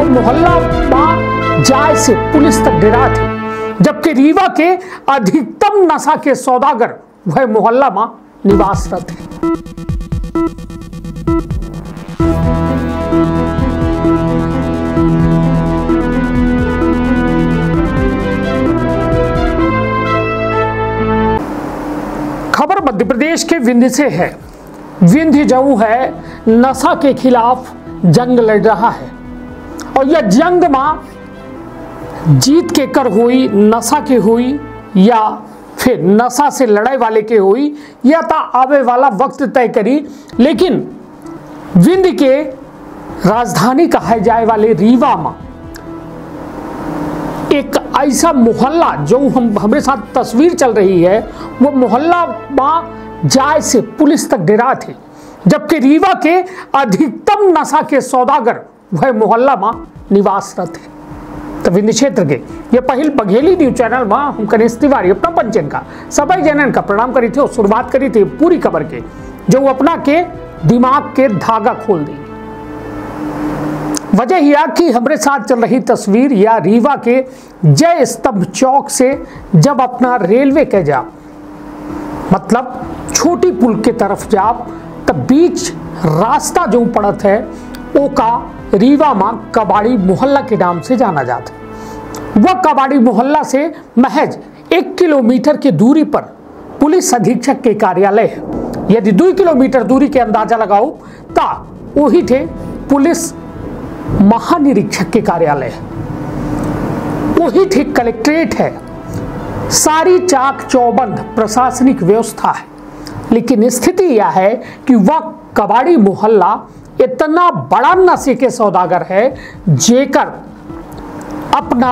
मोहल्ला मां जाय से पुलिस तक डरा थी, जबकि रीवा के अधिकतम नशा के सौदागर वह मोहल्ला मां निवासरत है। खबर मध्य प्रदेश के विंध्य से है। विंध्य जो है नशा के खिलाफ जंग लड़ रहा है और यह जंग मां जीत के कर हुई, नशा के हुई या फिर नशा से लड़ाई वाले के हुई, यह तो आवे वाला वक्त तय करी। लेकिन विंध्य के राजधानी कहे जाए वाले रीवा में एक ऐसा मोहल्ला जो हमारे साथ तस्वीर चल रही है, वो मोहल्ला मां जाय से पुलिस तक डरा थी, जबकि रीवा के अधिकतम नशा के सौदागर वह मोहल्ला मां निवासरत है। तो विंध्य क्षेत्र के ये पहल बघेली न्यूज चैनल में हम कनीश तिवारी अपना पंचन का सभी जनन का प्रणाम करी थे और शुरुआत करी थी पूरी खबर के, जो अपना के दिमाग के धागा खोल दी। वजह यह कि हमारे साथ चल रही तस्वीर या रीवा के जय स्तंभ चौक से जब अपना रेलवे के जाप मतलब छोटी पुल के तरफ जाप, तब बीच रास्ता जो पड़त है वो का रीवा मां कबाड़ी मोहल्ला के नाम से जाना जाता है। वह कबाड़ी मोहल्ला से महज 1 किलोमीटर की दूरी पर पुलिस अधीक्षक के कार्यालय है। यदि 2 किलोमीटर दूरी के अंदाजा लगाओ ता वही थे पुलिस महानिरीक्षक के कार्यालय है, वही थे कलेक्ट्रेट है, सारी चाक चौबंद प्रशासनिक व्यवस्था है। लेकिन स्थिति यह है कि वह कबाड़ी मोहल्ला इतना बड़ा नशे के सौदागर है जेकर अपना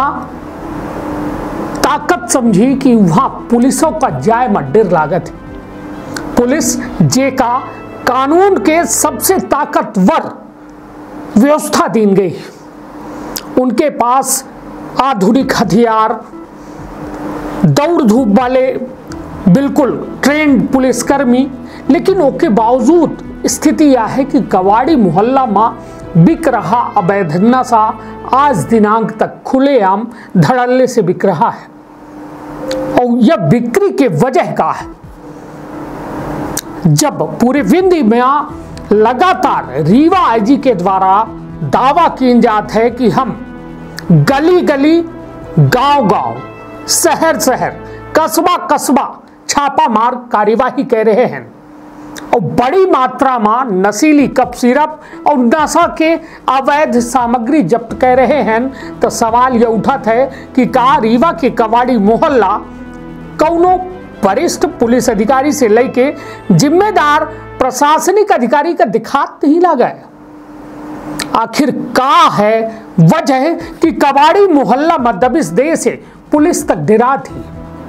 ताकत समझी कि वहां पुलिसों का जाय में डर लागत है। पुलिस जे का कानून के सबसे ताकतवर व्यवस्था दी गई, उनके पास आधुनिक हथियार, दौड़ धूप वाले बिल्कुल ट्रेंड पुलिसकर्मी, लेकिन उसके बावजूद स्थिति यह है कि कबाड़ी मोहल्ला में बिक रहा अवैध नशा आज दिनांक तक खुलेआम धड़ल्ले से बिक रहा है। और यह बिक्री के वजह का है, जब पूरे विंध्य में लगातार रीवा आईजी के द्वारा दावा किया जाता है कि हम गली गली, गांव गांव, शहर शहर, कस्बा कस्बा छापामार कार्यवाही कर रहे हैं और बड़ी मात्रा में नशीली कप सिरप और नशा के अवैध सामग्री जब्त कर रहे हैं, तो सवाल यह उठत है कि का रीवा के कबाड़ी मोहल्ला कौनो वरिष्ठ पुलिस अधिकारी से लेके जिम्मेदार प्रशासनिक अधिकारी का दिखात नहीं लगा है। आखिर का है वजह कि कबाड़ी मोहल्ला मध्यबिस दे से पुलिस तक डरा थी।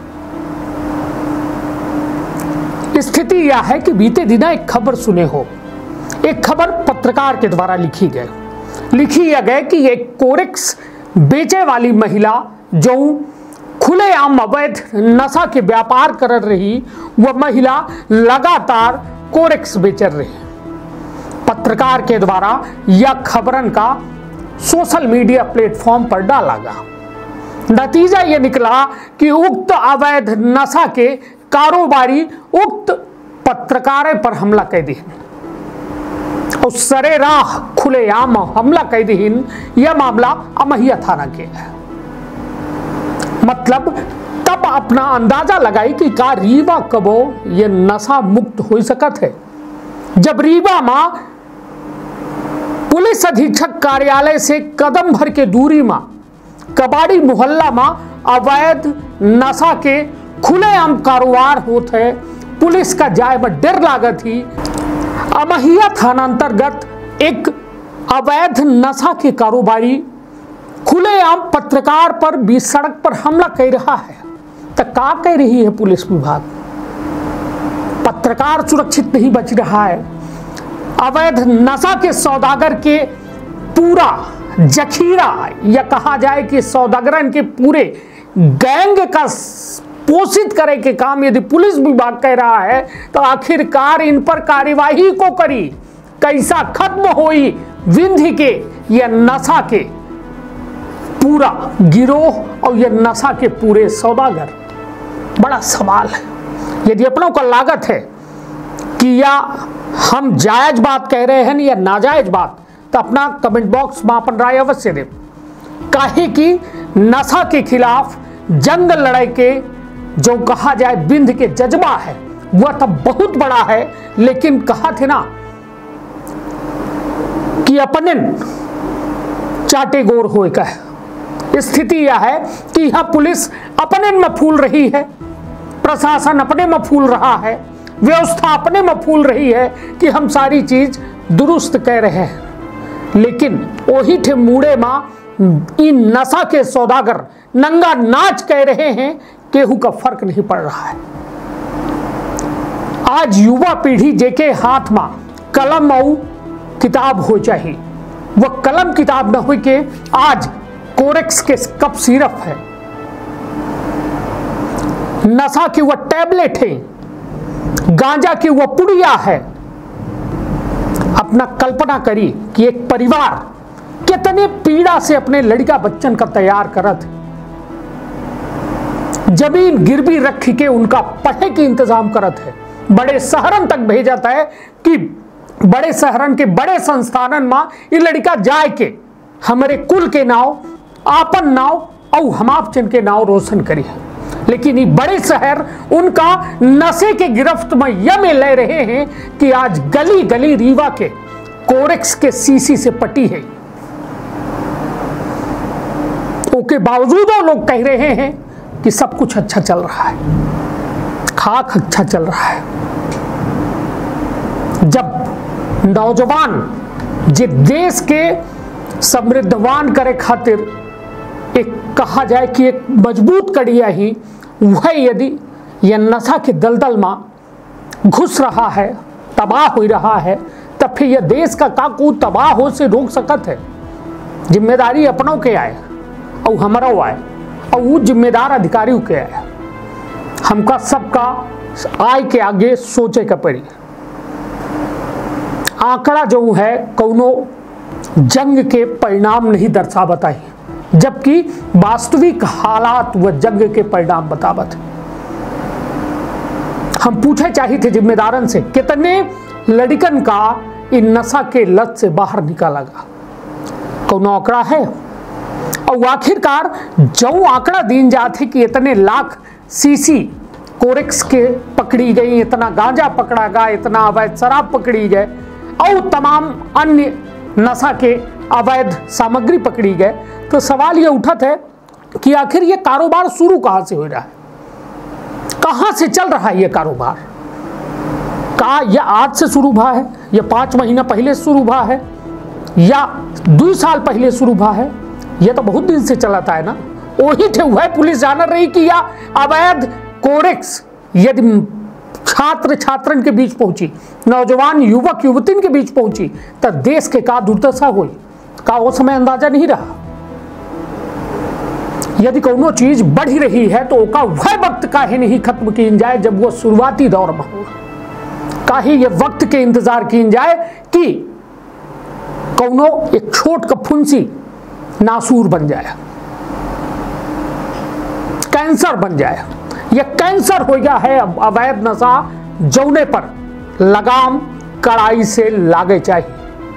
स्थिति यह है कि बीते दिन एक खबर सुने हो, एक खबर पत्रकार के द्वारा लिखी यह गई कि एक कोरेक्स बेचे वाली महिला जो खुलेआम अवैध नशा के व्यापार कर रही, वह महिला लगातार कोरेक्स बेच रही। पत्रकार के द्वारा यह खबरन का सोशल मीडिया प्लेटफॉर्म पर डाला गया। नतीजा यह निकला कि उक्त अवैध नशा के कारोबारी उक्त पत्रकार पर हमला कर दी और सरेराह खुलेआम हमला कर दी। यह मामला अमहिया थाना के है। मतलब तब अपना अंदाजा लगाई कि का रीवा कबो ये नशा मुक्त हो सकत है, जब रीवा मां पुलिस अधीक्षक कार्यालय से कदम भर के दूरी में कबाड़ी मोहल्ला में अवैध नशा के खुलेआम कारोबार होते है। पुलिस का जाय में डर लागत ही अमहिया थाना अंतर्गत एक अवैध नशा के कारोबारी खुलेआम पत्रकार पर भी सड़क पर हमला कर रहा है। तो क्या कह रही है पुलिस विभाग? पत्रकार सुरक्षित नहीं बच रहा है, अवैध नशा के सौदागर के पूरा जखीरा या कहा जाए कि सौदागरन के पूरे गैंग का पोषित करे के काम यदि पुलिस विभाग कह रहा है, तो आखिरकार इन पर कार्यवाही को करी, कैसा खत्म हुई विंध्य के या नशा के पूरा गिरोह और ये नशा के पूरे सौदागर। बड़ा सवाल है, यदि अपनों का लागत है कि या हम जायज बात कह रहे हैं या नाजायज बात, तो अपना कमेंट बॉक्स में अपन राय अवश्य दें। काहे कि नशा के खिलाफ जंग लड़ाई के जो कहा जाए बिंद के जज्बा है वह तो बहुत बड़ा है, लेकिन कहा थे ना कि अपने चाटे गोर होए का है। स्थिति यह है कि यह पुलिस अपने में फूल रही है, प्रशासन अपने में फूल रहा है, व्यवस्था अपने में फूल रही है कि हम सारी चीज दुरुस्त कह रहे हैं, लेकिन वही थे मूड़े मां इन नशा के सौदागर नंगा नाच कह रहे हैं, केहू का फर्क नहीं पड़ रहा है। आज युवा पीढ़ी जेके हाथ में कलम और किताब हो चाहिए, वह कलम किताब न हो के आज कोरेक्स के कप सिरप है, नशा की वह टैबलेट है, गांजा की वह पुड़िया है। अपना कल्पना करी कि एक परिवार कितने पीड़ा से अपने लड़का बच्चन का तैयार करत, जमीन गिरवी रख के उनका पढ़े के इंतजाम करत है, बड़े शहरन तक भेजता है कि बड़े शहरन के बड़े संस्थानन में ये लड़का जाए के हमारे कुल के नाव, आपन नाव और हमापचन के नाव रोशन करी है। लेकिन ये बड़े शहर उनका नशे के गिरफ्त में यह ले रहे हैं कि आज गली गली रीवा के कोरेक्स के सीसी से पटी है। उसके बावजूद लोग कह रहे हैं कि सब कुछ अच्छा चल रहा है, खाक अच्छा चल रहा है। जब नौजवान जे देश के समृद्धवान करे खातिर एक कहा जाए कि एक मजबूत कड़िया ही वह यदि यह नशा के दलदल में घुस रहा है, तबाह हो रहा है, तब फिर यह देश का काकू तबाह हो से रोक सकत है। जिम्मेदारी अपनों के आए और हमारा आए और वो जिम्मेदार अधिकारियों के आए। हमका सबका आय के आगे सोचे का पड़ी। आंकड़ा जो है कौनो जंग के परिणाम नहीं दर्शावता है, जबकि वास्तविक हालात व जंग के परिणाम बतावत। हम पूछे चाहिए थे जिम्मेदारन से कितने लड़कन का इन नशा के लत से बाहर निकाला गया, कौनो आंकड़ा है? और आखिरकार जो आंकड़ा दीन जाते कि इतने लाख सीसी कोरेक्स के पकड़ी गई, इतना गांजा पकड़ा गया, इतना अवैध शराब पकड़ी गए और तमाम अन्य नशा के अवैध सामग्री पकड़ी गए, तो सवाल ये उठत है कि आखिर ये कारोबार शुरू कहां से हो रहा है, कहां से चल रहा है ये कारोबार? का यह आज से शुरू हुआ है, या 5 महीना पहले शुरू हुआ है, या 2 साल पहले शुरू हुआ है? यह तो बहुत दिन से चलाता है ना। वही थे वह पुलिस जान रही कि या अवैध कोरेक्स यदि छात्र छात्रन के बीच पहुंची, नौजवान युवक युवतिन के बीच पहुंची, तो देश के का दुर्दशा हुई का वो समय अंदाजा नहीं रहा। यदि कोनो चीज बढ़ ही रही है तो का वह वक्त काहे नहीं खत्म की जाए जब वो शुरुआती दौर में हो, काहे ये वक्त के इंतजार की जाए कि कोनो एक छोट का फुंसी नासूर बन जाए, कैंसर बन जाए। यह कैंसर हो गया है अवैध नशा, जौने पर लगाम कड़ाई से लागे चाहिए।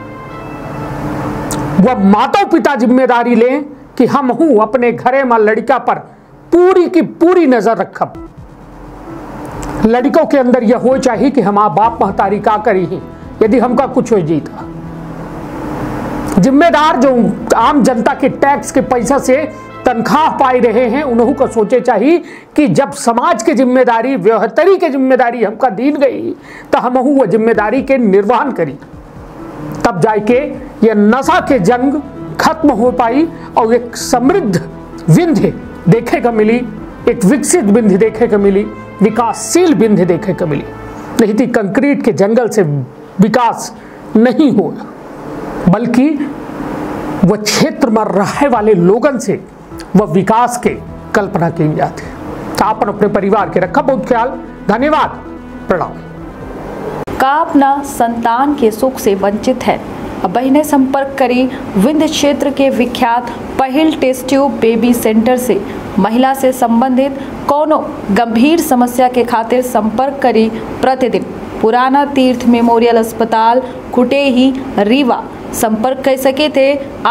वह माता पिता जिम्मेदारी लें कि हम हूं अपने घरे में लड़का पर पूरी की पूरी नजर रखब। लड़कों के अंदर यह हो चाहिए कि हमारा बाप महतारी का करी ही यदि हमका कुछ हो जीता। जिम्मेदार जो आम जनता के टैक्स के पैसा से तनख्वाह पाई रहे हैं, उन्हों को सोचे चाहिए कि जब समाज की जिम्मेदारी, व्यवहारी की जिम्मेदारी हमका दीन गई, तो हम वो जिम्मेदारी के निर्वहन करी, तब जाके ये नशा के जंग खत्म हो पाई और एक समृद्ध विंध्य देखे को मिली, एक विकसित विंध्य देखे को मिली, विकासशील विंध्य देखे को मिली। नहीं तो कंक्रीट के जंगल से विकास नहीं हो, बल्कि वह क्षेत्र में रहने वाले लोगों से वह विकास के कल्पना की जाती है। तो आप अपने परिवार के रखा बहुत ख्याल। धन्यवाद, प्रणाम। का अपना संतान के सुख से वंचित है अब बहिने संपर्क करें विंध्य क्षेत्र के विख्यात पहिल टेस्ट ट्यूब बेबी सेंटर से। महिला से संबंधित कोनो गंभीर समस्या के खातिर संपर्क करें प्रतिदिन पुराना तीर्थ मेमोरियल अस्पताल कुटेही रीवा। संपर्क कर सके थे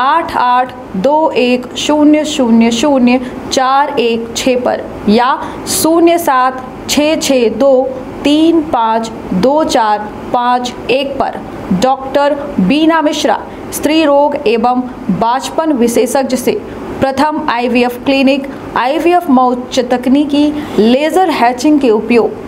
8821000416 पर या 0766235245 पर। डॉक्टर बीना मिश्रा स्त्री रोग एवं बांझपन विशेषज्ञ से प्रथम IVF क्लिनिक, IVF मौच तकनीकी, लेजर हैचिंग के उपयोग,